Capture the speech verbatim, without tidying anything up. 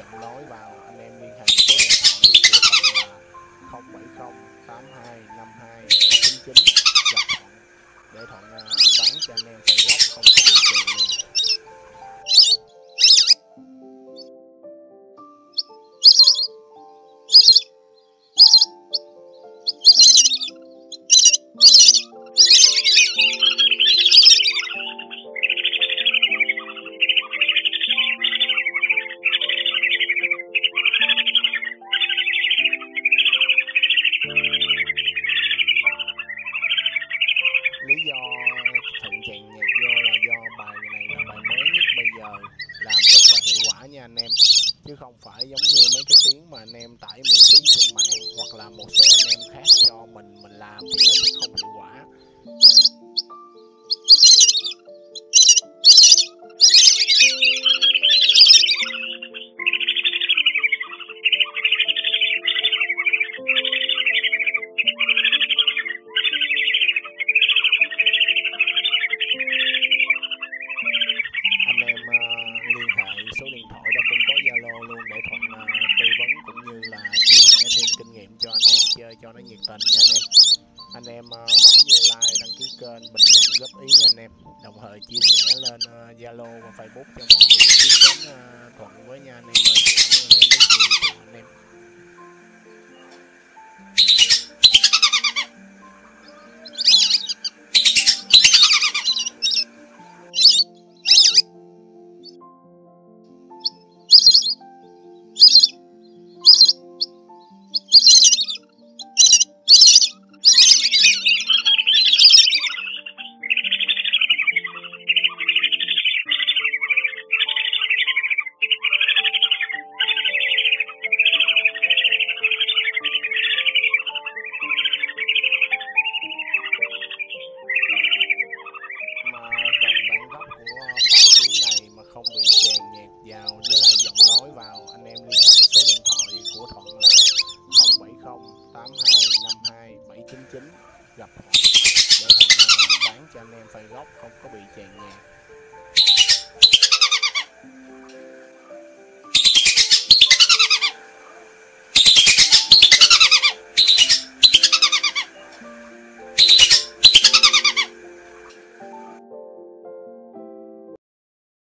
giọng nói vào, anh em liên hệ số điện thoại của Thuận là không bảy không tám hai năm hai bảy chín chín, gặp Thuận để Thuận uh, bán cho anh em cây gốc không có bị chèn nè. Lý do Thuận chèn nhạc vô là do bài này là bài mới nhất bây giờ, làm rất là hiệu quả nha anh em, chứ không phải giống như mấy cái tiếng mà anh em tải miễn phí trên mạng hoặc là một số anh em khác cho mình mình làm thì nó sẽ không hiệu quả. Anh em uh, liên hệ số điện thoại đó cũng có Zalo luôn để Thuận uh, tư vấn cũng như là chia sẻ thêm kinh nghiệm cho anh em chơi cho nó nhiệt tình nha anh em. Anh em uh, bấm vô like, đăng ký kênh, bình luận góp ý nha anh em, đồng thời chia sẻ lên uh, Zalo và Facebook cho mọi người biết đến uh, Thuận với nha anh em ơi. Cảm ơn anh em rất nhiều, chào anh em. Không bị chèn nhạc vào với lại giọng nói vào, anh em liên hệ số điện thoại của Thuận là không bảy không tám hai năm hai bảy chín chín, gặp Thuận để Thuận bán cho anh em phơi gốc không có bị chèn nhạc.